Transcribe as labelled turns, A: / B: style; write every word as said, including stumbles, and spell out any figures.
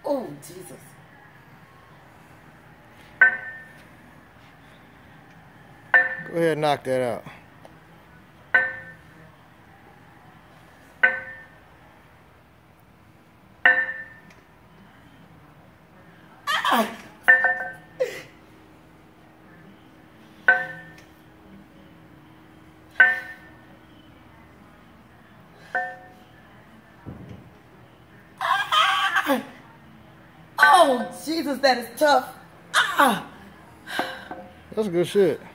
A: Oh, Jesus.
B: Go ahead and knock that out.
A: Ah! Oh, Jesus, that is tough. Ah!
B: That's good shit.